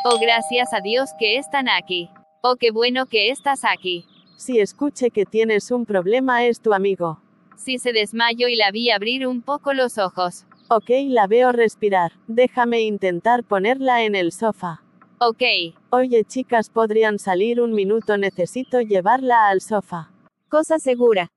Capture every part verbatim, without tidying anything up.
Oh, gracias a Dios que están aquí. Oh, qué bueno que estás aquí. Si escuché que tienes un problema, es tu amigo. Si se desmayó y la vi abrir un poco los ojos. Ok, la veo respirar. Déjame intentar ponerla en el sofá. Ok. Oye, chicas, ¿podrían salir un minuto? Necesito llevarla al sofá. Cosa segura.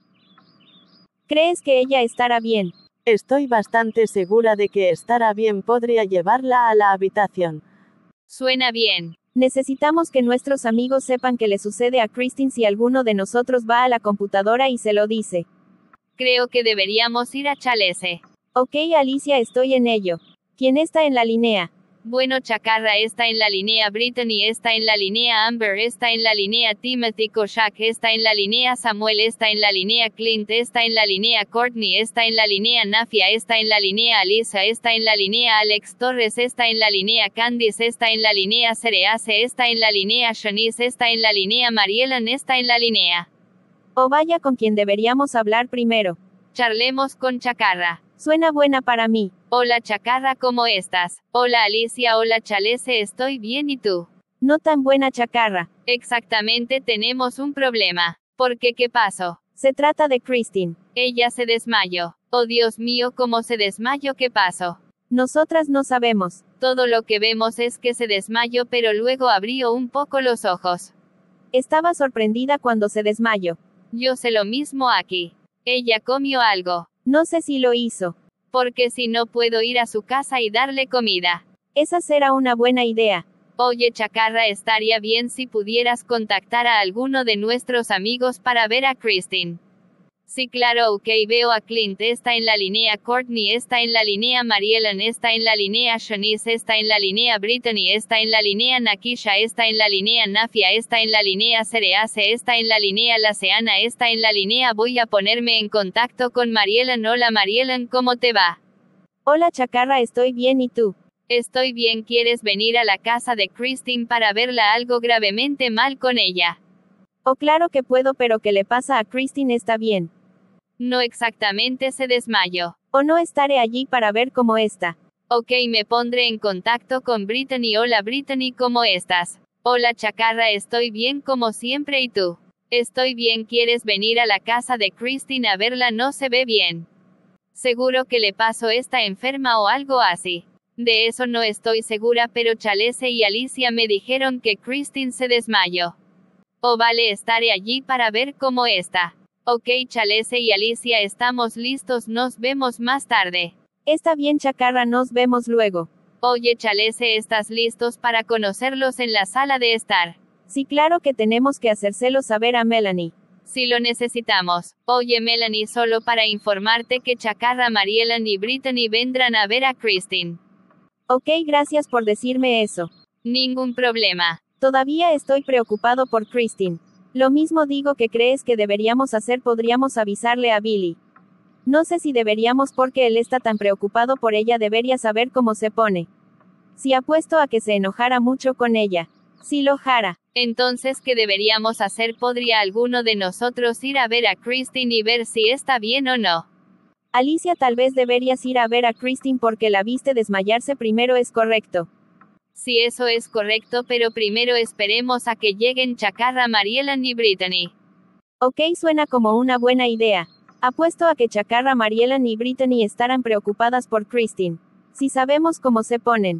¿Crees que ella estará bien? Estoy bastante segura de que estará bien. Podría llevarla a la habitación. Suena bien. Necesitamos que nuestros amigos sepan qué le sucede a Christine si alguno de nosotros va a la computadora y se lo dice. Creo que deberíamos ir a Chalese. Ok, Alicia, estoy en ello. ¿Quién está en la línea? Bueno, Chacarra está en la línea, Brittany está en la línea, Amber está en la línea, Timothy Koshak está en la línea, Samuel está en la línea, Clint está en la línea, Courtney está en la línea, Nafia está en la línea, Alisa está en la línea, Alex Torres está en la línea, Candice está en la línea, Cereace está en la línea, Shanice está en la línea, Marielan está en la línea. O vaya con quien deberíamos hablar primero. Charlemos con Chacarra. Suena buena para mí. Hola Chacarra, ¿cómo estás? Hola Alicia, hola Chalese, estoy bien, ¿y tú? No tan buena, Chacarra. Exactamente, tenemos un problema. ¿Por qué? ¿Qué pasó? Se trata de Christine. Ella se desmayó. Oh Dios mío, ¿cómo se desmayó? ¿Qué pasó? Nosotras no sabemos. Todo lo que vemos es que se desmayó, pero luego abrió un poco los ojos. Estaba sorprendida cuando se desmayó. Yo sé lo mismo aquí. Ella comió algo. No sé si lo hizo. Porque si no puedo ir a su casa y darle comida. Esa será una buena idea. Oye Chacarra, estaría bien si pudieras contactar a alguno de nuestros amigos para ver a Christine. Sí, claro, ok, veo a Clint está en la línea, Courtney está en la línea, Marielan está en la línea, Shanice está en la línea, Brittany está en la línea, Nakisha está en la línea, Nafia está en la línea, Cereace está en la línea, Laceana está en la línea. Voy a ponerme en contacto con Marielan. Hola Marielan, ¿cómo te va? Hola Chacarra, estoy bien, ¿y tú? Estoy bien. ¿Quieres venir a la casa de Christine para verla? Algo gravemente mal con ella. Oh, claro que puedo, pero ¿qué le pasa a Christine? Está bien. No exactamente, se desmayó. O no estaré allí para ver cómo está. Ok, me pondré en contacto con Brittany. Hola Brittany, ¿cómo estás? Hola Chacarra, estoy bien como siempre, ¿y tú? Estoy bien. ¿Quieres venir a la casa de Christine a verla? No se ve bien. Seguro que le pasó, está enferma o algo así. De eso no estoy segura, pero Chalese y Alicia me dijeron que Christine se desmayó. Oh, vale, estaré allí para ver cómo está. Ok, Chalese y Alicia, estamos listos, nos vemos más tarde. Está bien, Chacarra, nos vemos luego. Oye Chalese, ¿estás listos para conocerlos en la sala de estar? Sí, claro que tenemos que hacérselo saber a Melanie. Si lo necesitamos. Oye Melanie, solo para informarte que Chacarra, Marielan y Brittany vendrán a ver a Christine. Ok, gracias por decirme eso. Ningún problema. Todavía estoy preocupado por Christine. Lo mismo digo que crees que deberíamos hacer, podríamos avisarle a Billy. No sé si deberíamos porque él está tan preocupado por ella, debería saber cómo se pone. Si apuesto a que se enojara mucho con ella. Si lo jara. Entonces, ¿qué deberíamos hacer? ¿Podría alguno de nosotros ir a ver a Christine y ver si está bien o no? Alicia, tal vez deberías ir a ver a Christine porque la viste desmayarse primero, ¿es correcto? Sí, eso es correcto, pero primero esperemos a que lleguen Chacarra, Marielan y Brittany. Ok, suena como una buena idea. Apuesto a que Chacarra, Marielan y Brittany estarán preocupadas por Christine. Si sabemos cómo se ponen.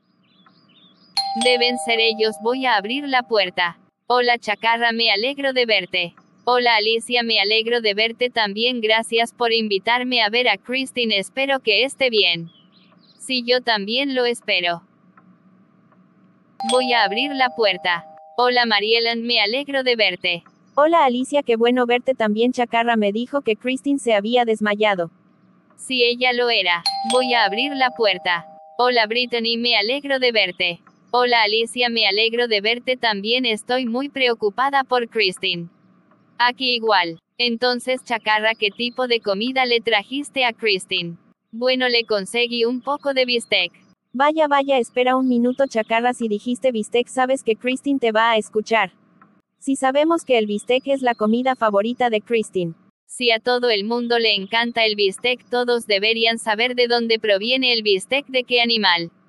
Deben ser ellos. Voy a abrir la puerta. Hola Chacarra, me alegro de verte. Hola Alicia, me alegro de verte también. Gracias por invitarme a ver a Christine. Espero que esté bien. Sí, yo también lo espero. Voy a abrir la puerta. Hola Marielan, me alegro de verte. Hola Alicia, qué bueno verte también. Chacarra me dijo que Christine se había desmayado. Sí, ella lo era. Voy a abrir la puerta. Hola Brittany, me alegro de verte. Hola Alicia, me alegro de verte también. Estoy muy preocupada por Christine. Aquí igual. Entonces Chacarra, ¿qué tipo de comida le trajiste a Christine? Bueno, le conseguí un poco de bistec. Vaya, vaya, espera un minuto, Chacarra, si dijiste bistec, sabes que Christine te va a escuchar. Si sabemos que el bistec es la comida favorita de Christine. Si a todo el mundo le encanta el bistec, todos deberían saber de dónde proviene el bistec, de qué animal.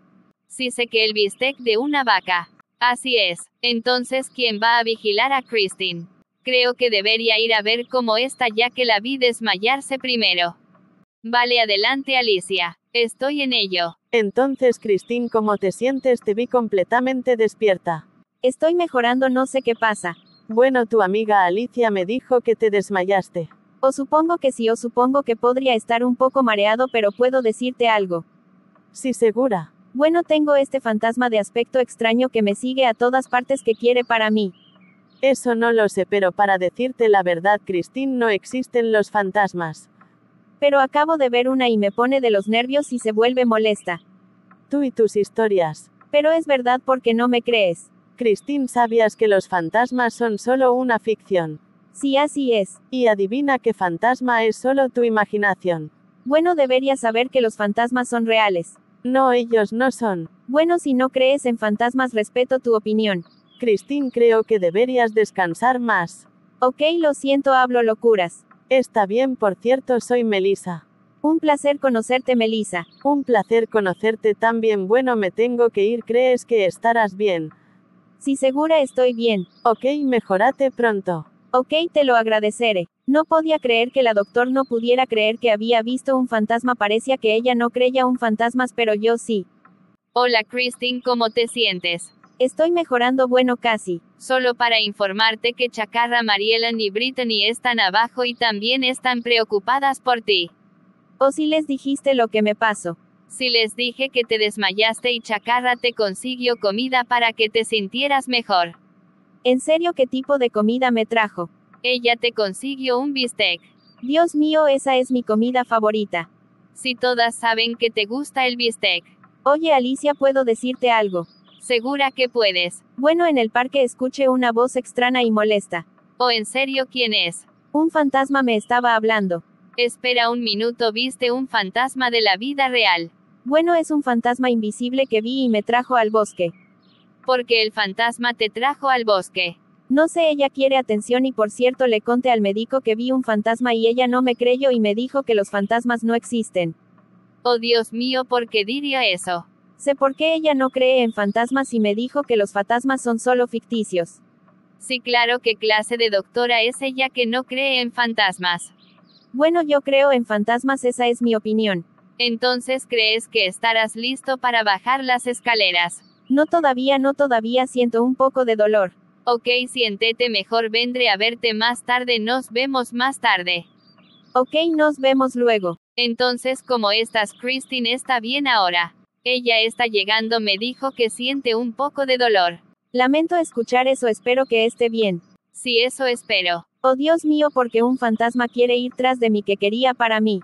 Sí sé que el bistec de una vaca. Así es. Entonces, ¿quién va a vigilar a Christine? Creo que debería ir a ver cómo está ya que la vi desmayarse primero. Vale, adelante Alicia. Estoy en ello. Entonces, Christine, ¿cómo te sientes? Te vi completamente despierta. Estoy mejorando, no sé qué pasa. Bueno, tu amiga Alicia me dijo que te desmayaste. O supongo que sí, o supongo que podría estar un poco mareado, pero puedo decirte algo. Sí, segura. Bueno, tengo este fantasma de aspecto extraño que me sigue a todas partes, que quiere para mí. Eso no lo sé, pero para decirte la verdad, Christine, no existen los fantasmas. Pero acabo de ver una y me pone de los nervios y se vuelve molesta. Tú y tus historias. Pero es verdad, porque no me crees. Christine, ¿sabías que los fantasmas son solo una ficción? Sí, así es. Y adivina qué fantasma es solo tu imaginación. Bueno, deberías saber que los fantasmas son reales. No, ellos no son. Bueno, si no crees en fantasmas, respeto tu opinión. Christine, creo que deberías descansar más. Ok, lo siento, hablo locuras. Está bien, por cierto, soy Melissa. Un placer conocerte, Melissa. Un placer conocerte también. Bueno, me tengo que ir, ¿crees que estarás bien? Sí, segura estoy bien. Ok, mejórate pronto. Ok, te lo agradeceré. No podía creer que la doctor no pudiera creer que había visto un fantasma. Parecía que ella no creía en fantasmas, pero yo sí. Hola Christine, ¿cómo te sientes? Estoy mejorando, bueno, casi. Solo para informarte que Chacarra, Mariellen y Brittany están abajo y también están preocupadas por ti. ¿O si les dijiste lo que me pasó? Si les dije que te desmayaste y Chacarra te consiguió comida para que te sintieras mejor. ¿En serio? ¿Qué tipo de comida me trajo? Ella te consiguió un bistec. Dios mío, esa es mi comida favorita. Si todas saben que te gusta el bistec. Oye, Alicia, ¿puedo decirte algo? ¿Segura que puedes? Bueno, en el parque escuché una voz extraña y molesta. ¿O en serio quién es? Un fantasma me estaba hablando. Espera un minuto, ¿viste un fantasma de la vida real? Bueno, es un fantasma invisible que vi y me trajo al bosque. Porque el fantasma te trajo al bosque. No sé, ella quiere atención y por cierto le conté al médico que vi un fantasma y ella no me creyó y me dijo que los fantasmas no existen. Oh Dios mío, ¿por qué diría eso? Sé por qué ella no cree en fantasmas y me dijo que los fantasmas son solo ficticios. Sí, claro, ¿qué clase de doctora es ella que no cree en fantasmas? Bueno, yo creo en fantasmas, esa es mi opinión. Entonces, ¿crees que estarás listo para bajar las escaleras? No todavía, no todavía, siento un poco de dolor. Ok, siéntete mejor, vendré a verte más tarde, nos vemos más tarde. Ok, nos vemos luego. Entonces, ¿cómo estás? Christine está bien ahora. Ella está llegando, me dijo que siente un poco de dolor. Lamento escuchar eso, espero que esté bien. Sí, eso espero. Oh Dios mío, porque un fantasma quiere ir tras de mí que quería para mí.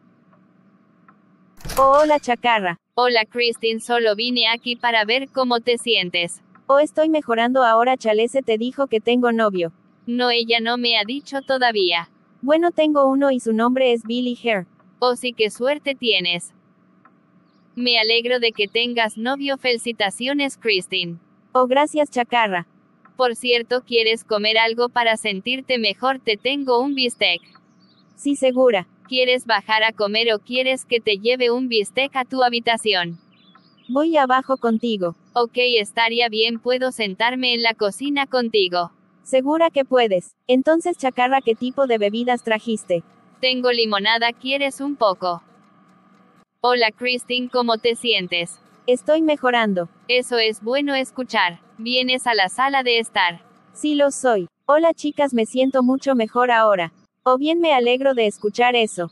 Oh, hola Chacarra. Hola Christine, solo vine aquí para ver cómo te sientes. Oh, estoy mejorando ahora. Chalese te dijo que tengo novio. No, ella no me ha dicho todavía. Bueno, tengo uno y su nombre es Billy Hare. Oh, sí, qué suerte tienes. Me alegro de que tengas novio, felicitaciones Christine. Oh, gracias Chacarra. Por cierto, ¿quieres comer algo para sentirte mejor? Te tengo un bistec. Sí, segura. ¿Quieres bajar a comer o quieres que te lleve un bistec a tu habitación? Voy abajo contigo. Ok, estaría bien, puedo sentarme en la cocina contigo. Segura que puedes. Entonces Chacarra, ¿qué tipo de bebidas trajiste? Tengo limonada, ¿quieres un poco? Hola Christine, ¿cómo te sientes? Estoy mejorando. Eso es bueno escuchar. ¿Vienes a la sala de estar? Sí lo soy. Hola chicas, me siento mucho mejor ahora. O bien, me alegro de escuchar eso.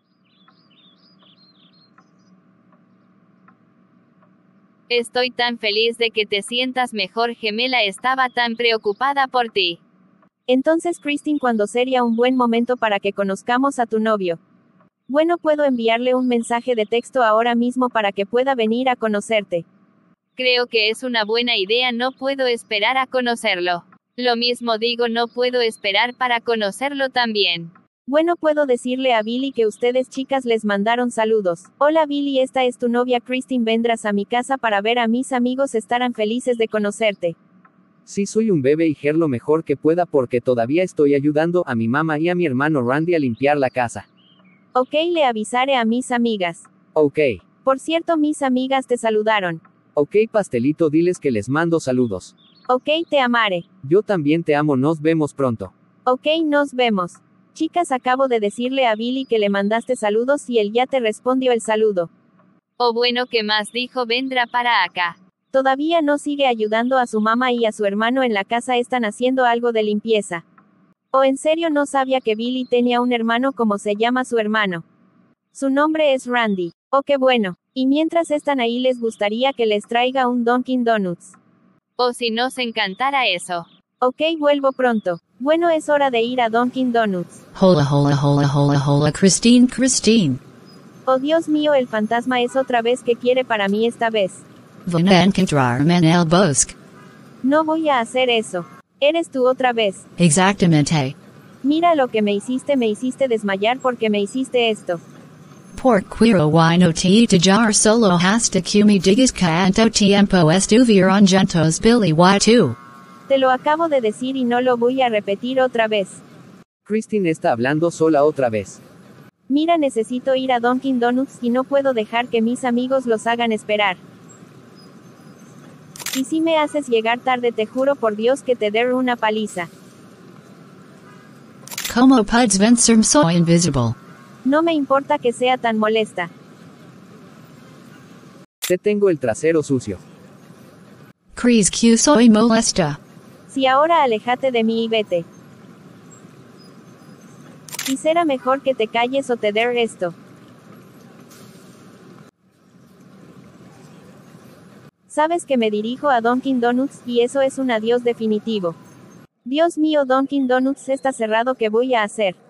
Estoy tan feliz de que te sientas mejor, gemela, estaba tan preocupada por ti. Entonces Christine, ¿cuándo sería un buen momento para que conozcamos a tu novio? Bueno, puedo enviarle un mensaje de texto ahora mismo para que pueda venir a conocerte. Creo que es una buena idea, no puedo esperar a conocerlo. Lo mismo digo, no puedo esperar para conocerlo también. Bueno, puedo decirle a Billy que ustedes chicas les mandaron saludos. Hola Billy, esta es tu novia Christine, vendrás a mi casa para ver a mis amigos, estarán felices de conocerte. Sí, soy un bebé y Ger lo mejor que pueda porque todavía estoy ayudando a mi mamá y a mi hermano Randy a limpiar la casa. Ok, le avisaré a mis amigas. Ok. Por cierto, mis amigas te saludaron. Ok, pastelito, diles que les mando saludos. Ok, te amaré. Yo también te amo, nos vemos pronto. Ok, nos vemos. Chicas, acabo de decirle a Billy que le mandaste saludos y él ya te respondió el saludo. O bueno, ¿qué más dijo? Vendrá para acá. Todavía no sigue ayudando a su mamá y a su hermano en la casa, están haciendo algo de limpieza. ¿O en serio no sabía que Billy tenía un hermano? Como se llama su hermano? Su nombre es Randy. Oh, qué bueno. Y mientras están ahí, les gustaría que les traiga un Dunkin' Donuts. O si nos encantara eso. Ok, vuelvo pronto. Bueno, es hora de ir a Dunkin' Donuts. Hola, hola, hola, hola, hola, Christine, Christine. Oh, Dios mío, el fantasma es otra vez. ¿Qué quiere para mí esta vez? Van encontrarme en el bosque. No voy a hacer eso. Eres tú otra vez. Exactamente. Mira lo que me hiciste, me hiciste desmayar porque me hiciste esto. Por quiero wino te tajar solo hasta que me digas cuánto tiempo estuvieron juntos Billy y tú. Te lo acabo de decir y no lo voy a repetir otra vez. Christine está hablando sola otra vez. Mira, necesito ir a Dunkin' Donuts y no puedo dejar que mis amigos los hagan esperar. Y si me haces llegar tarde, te juro por Dios que te daré una paliza. Como puedes vencerme, soy invisible. No me importa que sea tan molesta. Te tengo el trasero sucio. Crees que soy molesta. Si ahora aléjate de mí y vete. Y será mejor que te calles o te daré esto. Sabes que me dirijo a Dunkin' Donuts y eso es un adiós definitivo. Dios mío, Dunkin' Donuts está cerrado, ¿qué voy a hacer?